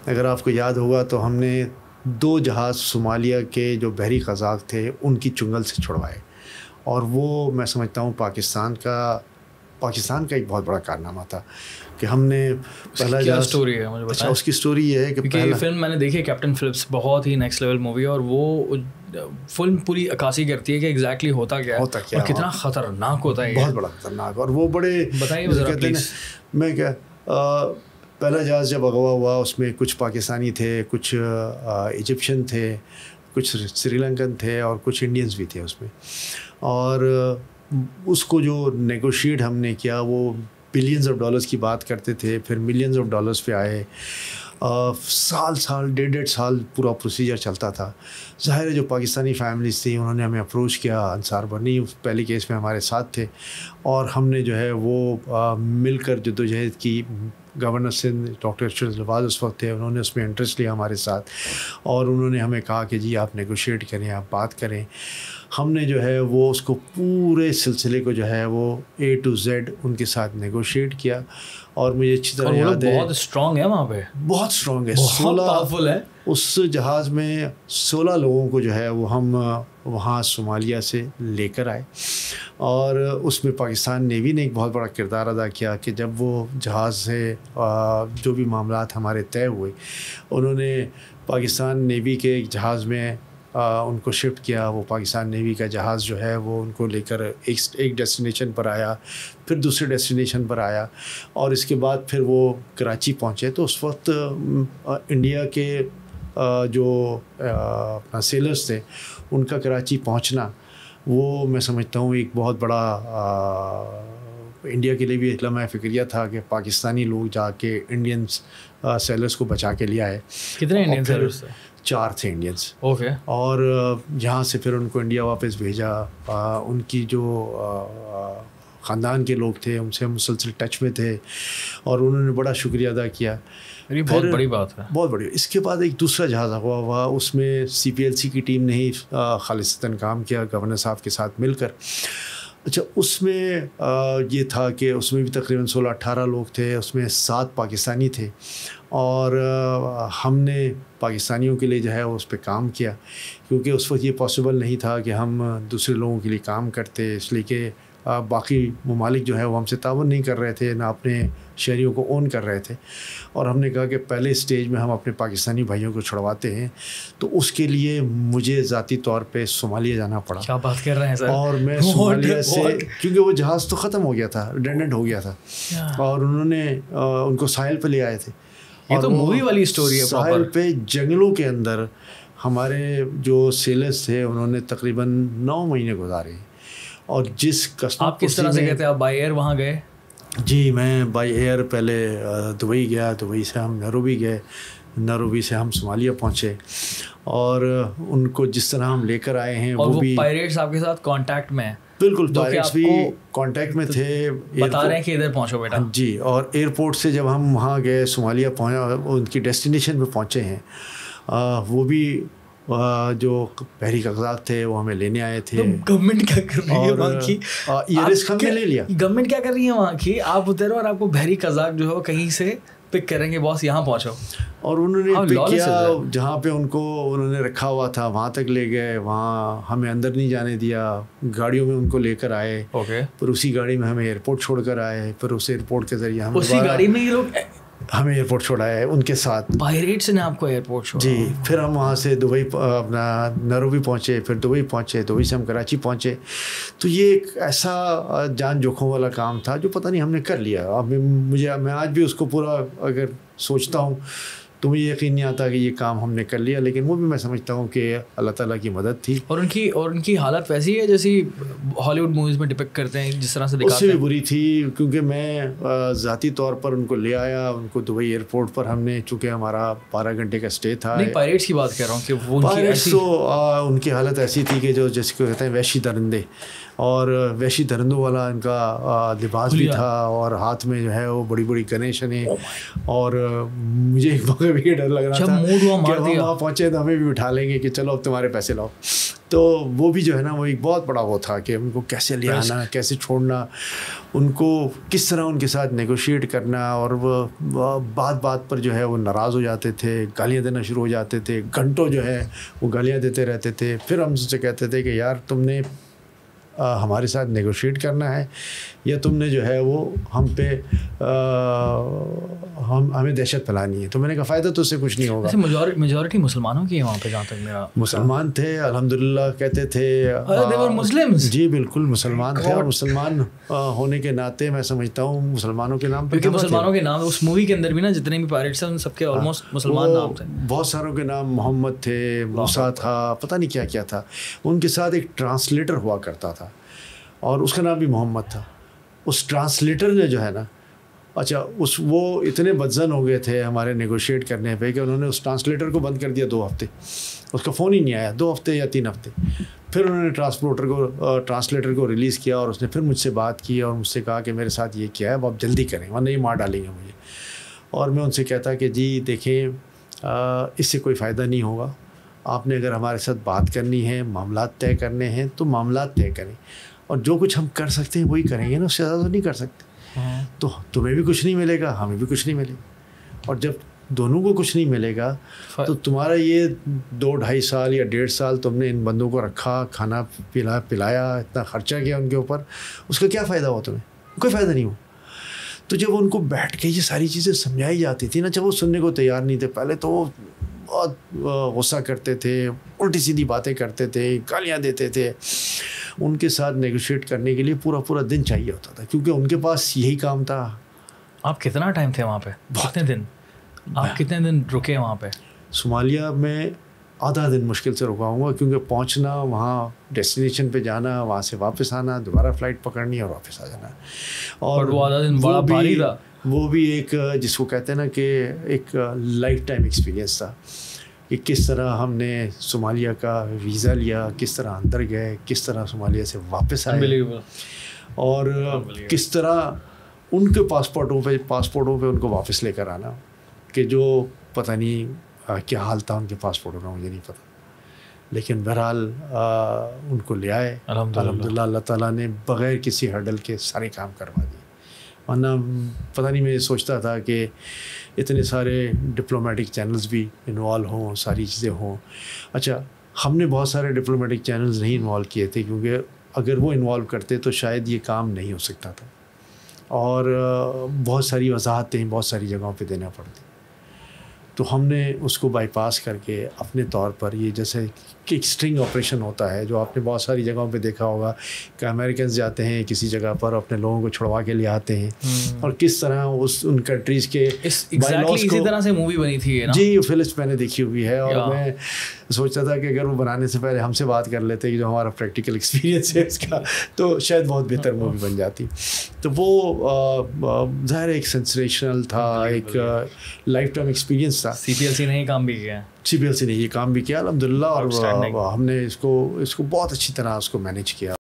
اگر آپ کو یاد ہوگا تو ہم نے 2 جہاز صومالیہ کے جو بحری قزاق تھے ان کی چنگل سے چھڑوائے، اور وہ میں سمجھتا ہوں پاکستان کا ایک بہت بڑا کارنامہ تھا کہ ہم نے پہلا کیا اسٹوری ہے مجھے اچھا اس کی اسٹوری یہ ہے کہ پہلا فلم میں نے دیکھی ہے کیپٹن فلپس، بہت ہی نیکسٹ لیول مووی ہے، اور وہ فلم پوری عکاسی کرتی ہے کہ ایگزیکٹلی ہوتا کیا ہے اور کتنا خطرناک ہوتا ہے، بہت بڑا خطرناک. اور وہ بڑے بتائیے ذرا پلیز. میں کیا پہلا جہاز جب اغوا ہوا اس میں کچھ پاکستانی تھے، کچھ ایجپشن تھے، کچھ سری لنکن تھے اور کچھ انڈینز بھی تھے اس میں، اور اس کو جو نیگوشیٹ ہم نے کیا وہ بلینز آف ڈالرز کی بات کرتے تھے، پھر ملینز آف ڈالرز پہ آئے. سال 1.5 سال پورا پروسیجر چلتا تھا. ظاہر ہے جو پاکستانی فیملیز تھیں انہوں نے ہمیں اپروچ کیا، انصار بنی پہلے کیس میں ہمارے ساتھ تھے، اور ہم نے جو ہے وہ مل کر جدوجہد کی. گورنر سندھ ڈاکٹر ارشد الفاظ اس وقت تھے، انہوں نے اس میں انٹرسٹ لیا ہمارے ساتھ، اور انہوں نے ہمیں کہا کہ جی آپ نیگوشیٹ کریں، آپ بات کریں. ہم نے جو ہے وہ اس کو پورے سلسلے کو جو ہے وہ A to Z ان کے ساتھ نیگوشیٹ کیا، اور مجھے اچھی طرح یاد ہے بہت اسٹرانگ ہے وہاں پہ، بہت اسٹرانگ ہے، 16 پاورفل ہے. اس جہاز میں 16 لوگوں کو جو ہے وہ ہم وہاں صومالیہ سے لے کر آئے، اور اس میں پاکستان نیوی نے ایک بہت بڑا کردار ادا کیا کہ جب وہ جہاز سے جو بھی معاملات ہمارے طے ہوئے، انہوں نے پاکستان نیوی کے ایک جہاز میں ان کو شفٹ کیا. وہ پاکستان نیوی کا جہاز جو ہے وہ ان کو لے کر ایک ڈیسٹینیشن پر آیا، پھر دوسرے ڈیسٹینیشن پر آیا، اور اس کے بعد پھر وہ کراچی پہنچے. تو اس وقت انڈیا کے جو اپنا سیلرز تھے ان کا کراچی پہنچنا وہ میں سمجھتا ہوں ایک بہت بڑا انڈیا کے لیے بھی ایک لمحہ فکریہ تھا کہ پاکستانی لوگ جا کے انڈینس سیلرز کو بچا کے لے آئے. کتنے انڈین سیلرز تھے؟ 4 تھے انڈینس. اوکے. اور یہاں سے پھر ان کو انڈیا واپس بھیجا. ان کی جو خاندان کے لوگ تھے ان سے ہم مسلسل ٹچ میں تھے، اور انہوں نے بڑا شکریہ ادا کیا. بہت بڑی بات ہے، بہت بڑی. اس کے بعد ایک دوسرا جہاز ہوا، اس میں CPLC کی ٹیم نے ہی خالصتاً کام کیا گورنر صاحب کے ساتھ مل کر. اچھا اس میں یہ تھا کہ اس میں بھی تقریباً 16-18 لوگ تھے، اس میں 7 پاکستانی تھے، اور ہم نے پاکستانیوں کے لیے جو ہے اس پہ کام کیا، کیونکہ اس وقت یہ پاسبل نہیں تھا کہ ہم دوسرے لوگوں کے لیے کام کرتے، اس لیے کہ باقی ممالک جو ہے وہ ہم سے تعاون نہیں کر رہے تھے، نہ اپنے شہریوں کو اون کر رہے تھے. اور ہم نے کہا کہ پہلے سٹیج میں ہم اپنے پاکستانی بھائیوں کو چھڑواتے ہیں، تو اس کے لیے مجھے ذاتی طور پہ صومالیہ جانا پڑا. کیا بات کر رہے ہیں سر. اور میں صومالیہ سے، کیونکہ وہ جہاز تو ختم ہو گیا تھا، ریڈنڈنٹ ہو گیا تھا، اور انہوں نے ان کو ساحل پہ لے آئے تھے. یہ تو مووی والی اسٹوری ہے. ساحل پہ جنگلوں کے اندر ہمارے جو سیلرز تھے انہوں نے تقریباً 9 مہینے گزارے. اور جس آپ کس طرح سے کہتے ہیں، آپ بائی ایئر وہاں گئے؟ جی میں بائی ایئر پہلے دبئی گیا، دبئی سے ہم نیروبی گئے، نیروبی سے ہم صومالیہ پہنچے، اور ان کو جس طرح ہم لے کر آئے ہیں وہ بھی پائریٹس آپ کے ساتھ کانٹیکٹ میں ہیں. بالکل پائریٹس بھی کانٹیکٹ میں تھے، بتا رہے ہیں کہ ادھر پہنچو بیٹا. جی. اور ایئرپورٹ سے جب ہم وہاں گئے صومالیہ ان کی ڈیسٹینیشن پہ پہنچے ہیں، وہ بھی جو بحری قزاق تھے وہ ہمیں لینے آئے تھے. گورنمنٹ کیا کر رہی ہے وہاں کی؟ یہ رسک ہم نے لے لیا. گورنمنٹ کیا کر رہی ہے وہاں کی؟ آپ اترو اور آپ کو بحری قزاق جو ہے کہیں سے پک کریں گے، باس یہاں پہنچو. اور انہوں نے پک کیا، جہاں پہ ان کو انہوں نے رکھا ہوا تھا وہاں تک لے گئے، وہاں ہمیں اندر نہیں جانے دیا، گاڑیوں میں ان کو لے کر آئے. پھر اسی گاڑی میں ہمیں ایئرپورٹ چھوڑ کر آئے، پھر اس ایئرپورٹ کے ذریعے ہم اسی گاڑی میں یہ لوگ ہمیں ایئرپورٹ چھوڑایا ہے ان کے ساتھ. پائریٹس نے آپ کو ایئرپورٹ چھوڑا؟ جی. پھر ہم وہاں سے دبئی اپنا نیروبی پہنچے، پھر دبئی پہنچے، دبئی سے ہم کراچی پہنچے. تو یہ ایک ایسا جان جوکھوں والا کام تھا جو پتہ نہیں ہم نے کر لیا. اب میں آج بھی اس کو پورا اگر سوچتا ہوں تو مجھے یقین نہیں آتا کہ یہ کام ہم نے کر لیا، لیکن وہ بھی میں سمجھتا ہوں کہ اللہ تعالیٰ کی مدد تھی. اور ان کی حالت ویسی ہے جیسی ہالی ووڈ موویز میں ڈپکٹ کرتے ہیں، جس طرح سے دکھاتے ہیں؟ اس سے بھی بری تھی، کیونکہ میں ذاتی طور پر ان کو لے آیا. ان کو دبئی ایئرپورٹ پر ہم نے، چونکہ ہمارا 12 گھنٹے کا اسٹے تھا. نہیں، پائریٹس کی بات کر رہا ہوں کہ وہ پائریٹس تو ان کی حالت ایسی تھی کہ جو جیسے کو کہتے ہیں وحشی درندے، اور وحشی درندوں والا ان کا لباس بھی تھا, اور ہاتھ میں جو ہے وہ بڑی بڑی گنیشنیں, اور مجھے ایک موقع بھی ڈر لگ رہا تھا کہ ہم وہاں پہنچے تو ہمیں بھی اٹھا لیں گے کہ چلو اب تمہارے پیسے لاؤ. تو وہ بھی جو ہے نا وہ ایک بہت بڑا وہ تھا کہ ان کو کیسے لے آنا, کیسے چھوڑنا, ان کو کس طرح ان کے ساتھ نیگوشیٹ کرنا. اور وہ بات پر جو ہے وہ ناراض ہو جاتے تھے, گالیاں دینا شروع ہو جاتے تھے, گھنٹوں جو ہے وہ گالیاں دیتے رہتے تھے. پھر ہم سے کہتے تھے کہ یار تم نے ہمارے ساتھ نیگوشیٹ کرنا ہے یا تم نے جو ہے وہ ہم پہ ہمیں دہشت پھیلانی ہے. تو میں نے کہا فائدہ تو اس سے کچھ نہیں ہوگا. میجورٹی مسلمانوں کی ہے وہاں پہ جہاں تک میرا مسلمان تھے الحمدللہ کہتے تھے. جی بالکل مسلمان تھے, اور مسلمان ہونے کے ناطے میں سمجھتا ہوں مسلمانوں کے نام کیونکہ مسلمانوں کے نام اس مووی کے اندر بھی نا جتنے بھی پائریٹس ہیں ان سب کے آلموسٹ مسلمان نام تھے. بہت ساروں کے نام محمد تھے, موسیٰ تھا, پتہ نہیں کیا کیا تھا. ان کے ساتھ ایک ٹرانسلیٹر ہوا کرتا تھا اور اس کا نام بھی محمد تھا. اس ٹرانسلیٹر نے جو ہے نا وہ اتنے بدزن ہو گئے تھے ہمارے نیگوشیٹ کرنے پہ کہ انہوں نے اس ٹرانسلیٹر کو بند کر دیا 2 ہفتے. اس کا فون ہی نہیں آیا 2 ہفتے یا 3 ہفتے. پھر انہوں نے ٹرانسلیٹر کو ریلیز کیا اور اس نے پھر مجھ سے بات کی اور مجھ سے کہا کہ میرے ساتھ یہ کیا ہے, اب آپ جلدی کریں ورنہ یہ مار ڈالیں گے مجھے. اور میں ان سے کہتا کہ جی دیکھیں اس سے کوئی فائدہ نہیں ہوگا. آپ نے اگر ہمارے ساتھ بات کرنی ہے, معاملات طے کرنے ہیں تو معاملات طے کریں, اور جو کچھ ہم کر سکتے ہیں وہی کریں گے نا, اس سے زیادہ تو نہیں کر سکتے. تو تمہیں بھی کچھ نہیں ملے گا, ہمیں بھی کچھ نہیں ملے گا. اور جب دونوں کو کچھ نہیں ملے گا تو تمہارا یہ 2-2.5 سال یا 1.5 سال تم نے ان بندوں کو رکھا, کھانا پلایا, اتنا خرچہ کیا ان کے اوپر, اس کا کیا فائدہ ہوا تمہیں؟ کوئی فائدہ نہیں ہوا. تو جب ان کو بیٹھ کے یہ ساری چیزیں سمجھائی جاتی تھی نا, جب وہ سننے کو تیار نہیں تھے, پہلے تو وہ بہت غصہ کرتے تھے, الٹی سیدھی باتیں کرتے تھے, گالیاں دیتے تھے. ان کے ساتھ نیگوشیٹ کرنے کے لیے پورا دن چاہیے ہوتا تھا کیونکہ ان کے پاس یہی کام تھا. آپ کتنا ٹائم تھے وہاں پہ؟ کتنے دن آپ کتنے دن رکے وہاں پہ؟ صومالیہ میں آدھا دن مشکل سے رکا ہوں گا, کیونکہ پہنچنا, وہاں ڈیسٹینیشن پہ جانا, وہاں سے واپس آنا, دوبارہ فلائٹ پکڑنی اور واپس آ جانا. اور وہ آدھا دن بڑا بھاری تھا. وہ بھی ایک جس کو کہتے ہیں نا کہ ایک لائف ٹائم ایکسپیرینس تھا کہ کس طرح ہم نے صومالیہ کا ویزا لیا, کس طرح اندر گئے, کس طرح صومالیہ سے واپس آئے, اور کس طرح ان کے پاسپورٹوں پہ ان کو واپس لے کر آنا, کہ جو پتہ نہیں کیا حال تھا ان کے پاسپورٹوں کا, مجھے نہیں پتہ. لیکن بہرحال ان کو لے آئے الحمدللہ. اللہ تعالیٰ نے بغیر کسی ہرڈل کے سارے کام کروا دیے. ورنہ پتہ نہیں, میں سوچتا تھا کہ اتنے سارے ڈپلومیٹک چینلز بھی انوالو ہوں, ساری چیزیں ہوں. اچھا, ہم نے بہت سارے ڈپلومیٹک چینلز نہیں انوالو کیے تھے, کیونکہ اگر وہ انوالو کرتے تو شاید یہ کام نہیں ہو سکتا تھا, اور بہت ساری وضاحتیں بہت ساری جگہوں پہ دینا پڑتی. تو ہم نے اس کو بائی پاس کر کے اپنے طور پر, یہ جیسے کہ ایک اسٹرنگ آپریشن ہوتا ہے جو آپ نے بہت ساری جگہوں پہ دیکھا ہوگا کہ امریکنز جاتے ہیں کسی جگہ پر, اپنے لوگوں کو چھڑوا کے لے آتے ہیں, اور کس طرح ان کنٹریز کے اسی طرح سے مووی بنی تھی. جی فلم میں نے دیکھی ہوئی ہے, اور میں سوچتا تھا کہ اگر وہ بنانے سے پہلے ہم سے بات کر لیتے کہ جو ہمارا پریکٹیکل ایکسپیرینس ہے اس کا, تو شاید بہت بہتر مووی بن جاتی. تو وہ ظاہر ایک سینسیشنل تھا, ایک لائف ٹائم ایکسپیرینس تھا. CPLC نے ہی کام بھی کیا, CPLC نے یہ کام بھی کیا الحمدللہ, اور ہم نے اس کو بہت اچھی طرح اس کو مینیج کیا.